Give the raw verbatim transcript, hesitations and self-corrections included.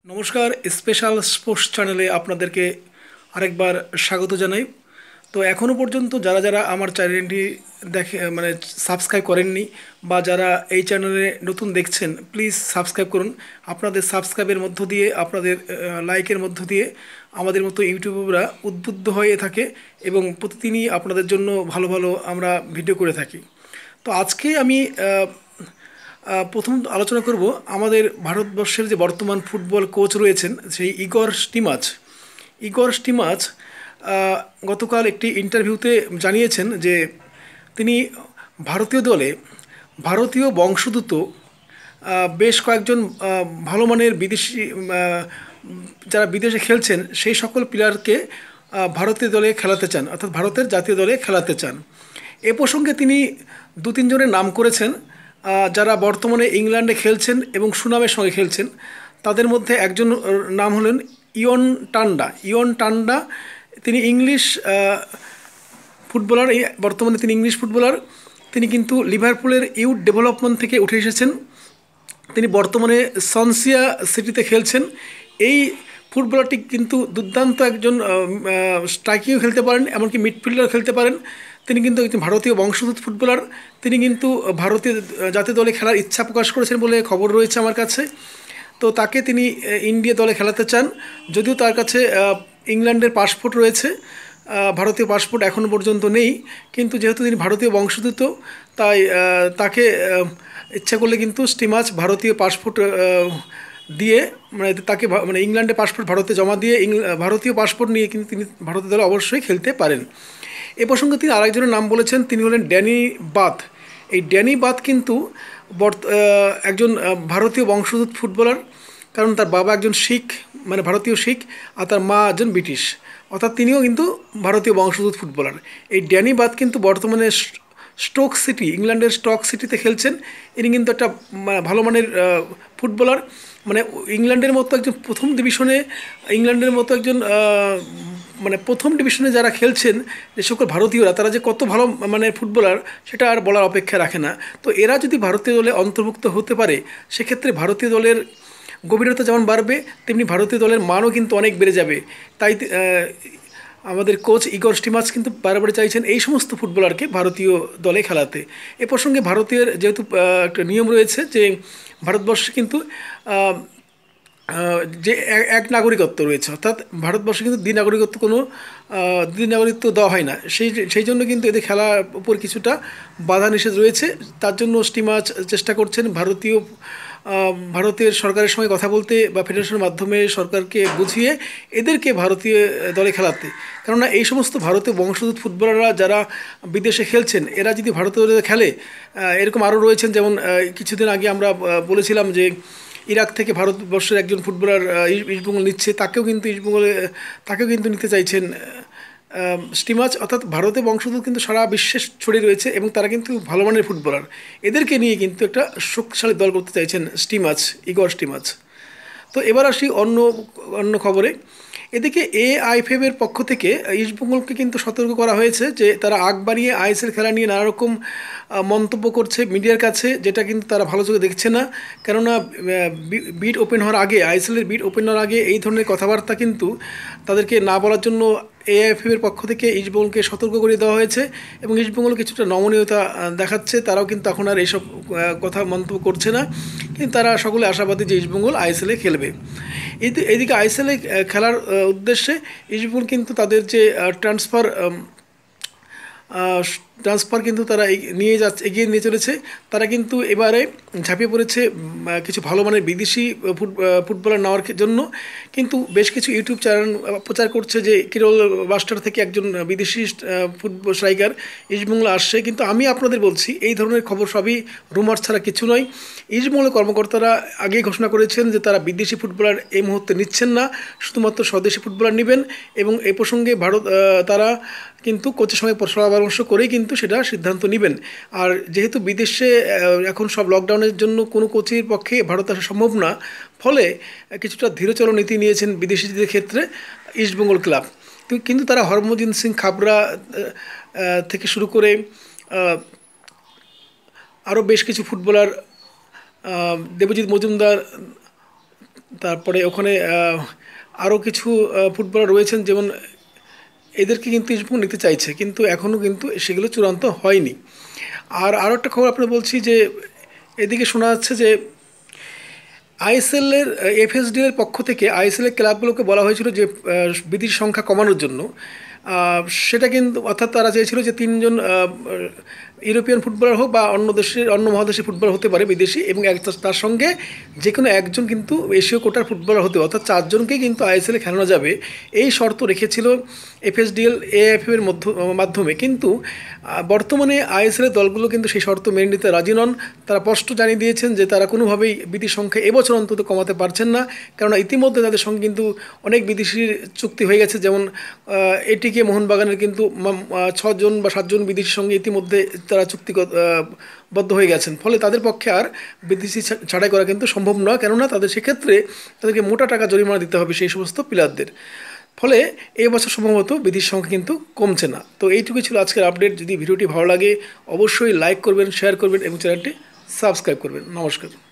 নমস্কার, special sports চ্যানেলে আপনাদেরকে আরেকবার স্বাগত জানাই। তো এখনও পর্যন্ত যারা যারা আমার চ্যানেলটি দেখে মানে সাবস্ক্রাইব করেননি বা যারা এই চ্যানেলে নতুন দেখছেন, প্লিজ সাবস্ক্রাইব করুন। আপনাদের সাবস্ক্রাইবের মধ্য দিয়ে, আপনাদের লাইকের মধ্য দিয়ে আমাদের মতো ইউটিউবাররা উদ্বুদ্ধ হয়ে থাকে এবং প্রতিদিনই আপনাদের জন্য ভালো ভালো আমরা ভিডিও করে থাকি। তো আজকে আমি আহ, আহ, প্রথম আলোচনা করব আমাদের ভারতবর্ষের যে বর্তমান ফুটবল কোচ রয়েছেন সেই ইগর স্টিমাচ। ইগর স্টিমাচ আহ, গতকাল একটি ইন্টারভিউতে জানিয়েছেন যে তিনি ভারতীয় দলে ভারতীয় বংশোদ্ভূত আহ, বেশ কয়েকজন আহ, ভালো মানের বিদেশি আহ, যারা বিদেশে খেলছেন সেই সকল প্লেয়ারকে আহ, ভারতীয় দলে খেলাতে চান, অর্থাৎ ভারতের জাতীয় দলে খেলাতে চান। এ প্রসঙ্গে তিনি দু তিনজনের নাম করেছেন আহ, যারা বর্তমানে ইংল্যান্ডে খেলছেন এবং সুনামের সঙ্গে খেলছেন। তাদের মধ্যে একজন আহ, নাম হলেন ইয়ন টান্ডা। ইয়ন টান্ডা তিনি ইংলিশ আহ, ফুটবলার। এই বর্তমানে তিনি ইংলিশ ফুটবলার। তিনি কিন্তু লিভারপুলের ইউথ ডেভেলপমেন্ট থেকে উঠে এসেছেন। তিনি বর্তমানে সনসিয়া সিটিতে খেলছেন। এই ফুটবলারটি কিন্তু দুর্দান্ত একজন স্ট্রাইকিংও খেলতে পারেন, এমনকি মিডফিল্ডার খেলতে পারেন। তিনি কিন্তু একজন ভারতীয় বংশোদ্ভূত ফুটবলার। তিনি কিন্তু ভারতীয় জাতীয় দলে খেলার ইচ্ছা প্রকাশ করেছেন বলে খবর রয়েছে আমার কাছে। তো তাকে তিনি আহ, ইন্ডিয়া দলে খেলাতে চান। যদিও তার কাছে আহ, ইংল্যান্ডের পাসপোর্ট রয়েছে, আহ, ভারতীয় পাসপোর্ট এখনও পর্যন্ত নেই। কিন্তু যেহেতু তিনি ভারতীয় বংশোদ্ভূত, তাই আহ, তাকে আহ, ইচ্ছা করলে কিন্তু স্টিমাচ ভারতীয় পাসপোর্ট আহ, দিয়ে মানে তাকে ভা- মানে ইংল্যান্ডে পাসপোর্ট ভারতে জমা দিয়ে ইংল- ভারতীয় পাসপোর্ট নিয়ে কিন্তু তিনি ভারতীয় দলে অবশ্যই খেলতে পারেন। এ প্রসঙ্গে তিনি আরেকজনের নাম বলেছেন, তিনি হলেন ড্যানি বাথ। এই ড্যানি বাথ কিন্তু বর্ত- আহ, একজন আহ, ভারতীয় বংশোদ্ভূত ফুটবলার। কারণ তার বাবা একজন শিখ, মানে ভারতীয় শিখ, আর তার মা একজন ব্রিটিশ, অর্থাৎ তিনিও কিন্তু ভারতীয় বংশোদ্ভূত ফুটবলার। এই ড্যানি বাথ কিন্তু বর্তমানে স- স্টোক সিটি, ইংল্যান্ডের স্টক সিটিতে খেলছেন। ইনি কিন্তু একটা মানে ভালো মানের আহ, ফুটবলার। মানে ইংল্যান্ডের মতো একজন প্রথম ডিভিশনে, ইংল্যান্ডের মতো একজন আহ, মানে প্রথম ডিভিশনে যারা খেলছেন যে সকল ভারতীয়রা, তারা যে কত ভালো মানে ফুটবলার সেটা আর বলার অপেক্ষা রাখে না। তো এরা যদি ভারতীয় দলে অন্তর্ভুক্ত হতে পারে, সেক্ষেত্রে ভারতীয় দলের গভীরতা যেমন বাড়বে, তেমনি ভারতীয় দলের মানও কিন্তু অনেক বেড়ে যাবে। তাই আহ, আমাদের কোচ ইগর স্টিমাচ কিন্তু বারবার চাইছেন এই সমস্ত ফুটবলারকে ভারতীয় দলে খেলাতে। এ প্রসঙ্গে ভারতীয় যেহেতু আহ, একটা নিয়ম রয়েছে যে ভারতবর্ষে কিন্তু আহ, আহ, যে এ- এক নাগরিকত্ব রয়েছে, অর্থাৎ ভারতবর্ষে কিন্তু দ্বি নাগরিকত্ব কোনো আহ, দ্বি নাগরিকত্ব দেওয়া হয় না। সেই সেই জন্য কিন্তু এদের খেলার উপর কিছুটা বাধা নিষেধ রয়েছে। তার জন্য স্টিমাচ চেষ্টা করছেন ভারতীয় আহ, ভারতের সরকারের সঙ্গে কথা বলতে বা ফেডারেশনের মাধ্যমে সরকারকে বুঝিয়ে এদেরকে ভারতীয় দলে খেলাতে। কেননা এই সমস্ত ভারতীয় বংশোদ্ভূত ফুটবলাররা যারা বিদেশে খেলছেন, এরা যদি ভারতীয় দলে খেলে, আহ, এরকম আরও রয়েছেন। যেমন আহ, কিছুদিন আগে আমরা আহ, বলেছিলাম যে ইরাক থেকে ভারতবর্ষের একজন ফুটবলার আহ, ইস্ট ইস্টবেঙ্গল নিচ্ছে, তাকেও কিন্তু ইস্টবেঙ্গলে তাকেও কিন্তু নিতে চাইছেন আহ, স্টিমাচ। অর্থাৎ ভারতের বংশোদ্ভূত কিন্তু সারা বিশ্বে ছড়িয়ে রয়েছে এবং তারা কিন্তু ভালো মানের ফুটবলার। এদেরকে নিয়ে কিন্তু একটা শক্তিশালী দল করতে চাইছেন স্টিমাচ, ইগর স্টিমাচ। তো এবার আসি অন্য অন্য খবরে। এদিকে এআইএফএফের পক্ষ থেকে ইস্টবেঙ্গলকে কিন্তু সতর্ক করা হয়েছে যে তারা আগ বাড়িয়ে আইএসএল খেলা নিয়ে নানা রকম আহ, মন্তব্য করছে মিডিয়ার কাছে, যেটা কিন্তু তারা ভালো চোখে দেখছে না। কেননা বিড ওপেন হওয়ার আগে, আইএসএলের বিড ওপেন হওয়ার আগে এই ধরনের কথাবার্তা কিন্তু তাদেরকে না বলার জন্য এআইএফএফের পক্ষ থেকে ইস্টবেঙ্গলকে সতর্ক করে দেওয়া হয়েছে। এবং ইস্টবেঙ্গল কিছুটা নমনীয়তা আহ, দেখাচ্ছে, তারাও কিন্তু এখন আর এইসব আহ, কথা মন্তব্য করছে না। কিন্তু তারা সকলে আশাবাদী যে ইস্টবেঙ্গল আইএসএলে খেলবে। এদি- এদিকে আইএসএলে খেলার আহ, উদ্দেশ্যে ইস্টবেঙ্গল কিন্তু তাদের যে ট্রান্সফার ট্রান্সফার কিন্তু তারা এগ- নিয়ে যাচ্ছে, এগিয়ে নিয়ে চলেছে। তারা কিন্তু এবারে ঝাঁপিয়ে পড়েছে উম, আহ, কিছু ভালো মানের বিদেশি ফুট- আহ, ফুটবলার নেওয়ার খে- জন্য। কিন্তু বেশ কিছু ইউটিউব চ্যানেল আহ, প্রচার করছে যে কেরল বাস্টার থেকে একজন আহ, বিদেশি আহ, ফুটবল স্ট্রাইকার ইস্টবেঙ্গল আসছে। কিন্তু আমি আপনাদের বলছি, এই ধরনের খবর সবই রুমার ছাড়া কিছু নয়। ইস্টবেঙ্গলের কর্মকর্তারা আগেই ঘোষণা করেছেন যে তারা বিদেশি ফুটবলার এই মুহূর্তে নিচ্ছেন না, শুধুমাত্র স্বদেশি ফুটবলার নেবেন। এবং এই প্রসঙ্গে ভারত আহ, তারা কিন্তু কোচের সঙ্গে পরামর্শ করেই কিন্তু সেটা সিদ্ধান্ত নেবেন। আর যেহেতু বিদেশে আহ, এখন সব লকডাউনের জন্য কোনো কোচের পক্ষে ভারত আসা সম্ভব না, ফলে আহ, কিছুটা ধীরচল নীতি নিয়েছেন বিদেশিদের ক্ষেত্রে ইস্টবেঙ্গল ক্লাব। তো- কিন্তু তারা হরমনজিৎ সিং খাবরা আহ, আহ, থেকে শুরু করে আরও বেশ কিছু ফুটবলার, আহ, দেবজিৎ মজুমদার, তারপরে ওখানে আরও কিছু ফুটবলার রয়েছেন, যেমন এদেরকে কিন্তু ইস্টবেঙ্গল নিতে চাইছে, কিন্তু এখনও কিন্তু সেগুলো চূড়ান্ত হয়নি। আর আরও একটা খবর আপনাকে বলছি যে এদিকে শোনা যাচ্ছে যে আইএসএলের এফএসডি এর পক্ষ থেকে আইএসএলের ক্লাবগুলোকে বলা হয়েছিল যে বিদেশি সংখ্যা কমানোর জন্য। সেটা কিন্তু অর্থাৎ তারা চেয়েছিল যে তিনজন ইউরোপিয়ান ফুটবলার হোক বা অন্য দেশের অন্য মহাদেশের ফুটবলার হতে পারে বিদেশি, এবং এক তার সঙ্গে যে কোনো একজন কিন্তু এশীয় কোটার ফুটবলার হতে, অর্থাৎ চারজনকেই কিন্তু আইএসএলে খেলানো যাবে, এই শর্ত রেখেছিল এফএসডিএল এএফএফ এর মাধ্যমে। কিন্তু বর্তমানে আইএসএলের দলগুলো কিন্তু সেই শর্ত মেনে নিতে রাজি নন। তারা স্পষ্ট জানিয়ে দিয়েছেন যে তারা কোনোভাবেই বিদেশি সংখ্যা এবছর অন্তত কমাতে পারছেন না, কেননা ইতিমধ্যে তাদের সঙ্গে কিন্তু অনেক বিদেশির চুক্তি হয়ে গেছে। যেমন এটিকে মোহনবাগানের কিন্তু ছজন বা সাতজন বিদেশির সঙ্গে ইতিমধ্যে তারা চুক্তিবদ্ধ হয়ে গেছেন, ফলে তাদের পক্ষে আর বিদেশি ছাঁটাই করা কিন্তু সম্ভব নয়, কেননা তাদের সেক্ষেত্রে তাদেরকে মোটা টাকা জরিমানা দিতে হবে সেই সমস্ত প্লেয়ারদের। ফলে এই বছর সম্ভবত বিদেশি সংখ্যা কিন্তু কমছে না। তো এইটুকুই ছিল আজকের আপডেট। যদি ভিডিওটি ভালো লাগে অবশ্যই লাইক করবেন, শেয়ার করবেন এবং চ্যানেলটি সাবস্ক্রাইব করবেন। নমস্কার।